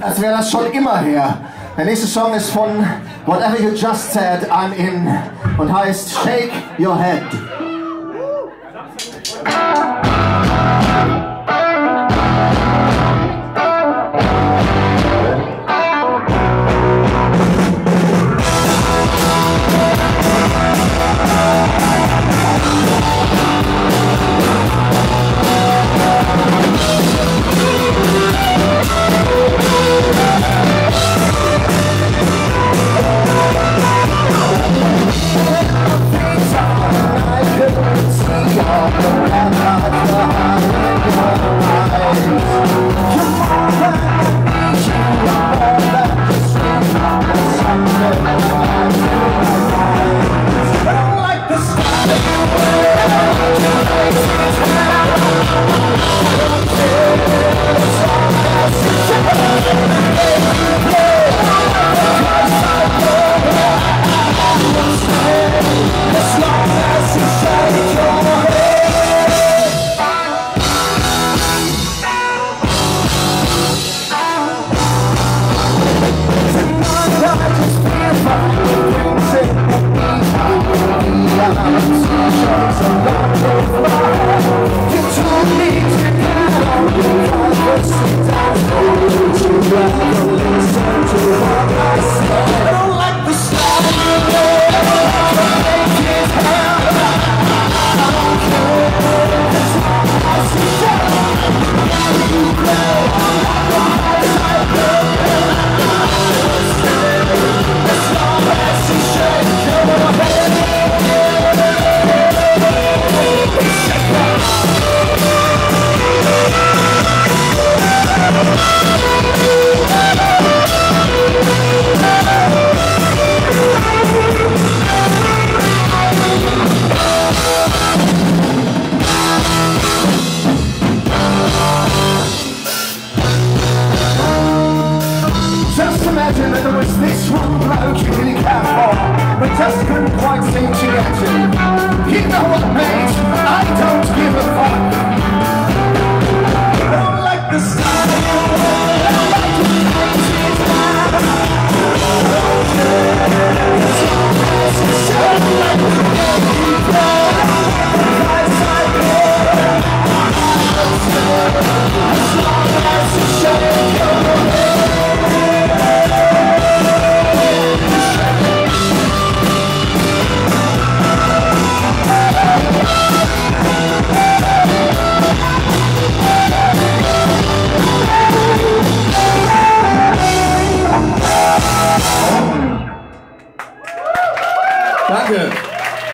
Als wäre das schon immer her. Der nächste Song ist von Whatever You Just Said, I'm In und heißt Shake Your Head. Imagine that there was this one bloke you really cared for, but just couldn't quite seem to get to. You know what, mate? I don't give a fuck. I don't like the style of your world. I don't like the faces now. I don't care. It's all this is so like the way you play. The lights I play. As long as you shake your head. Danke.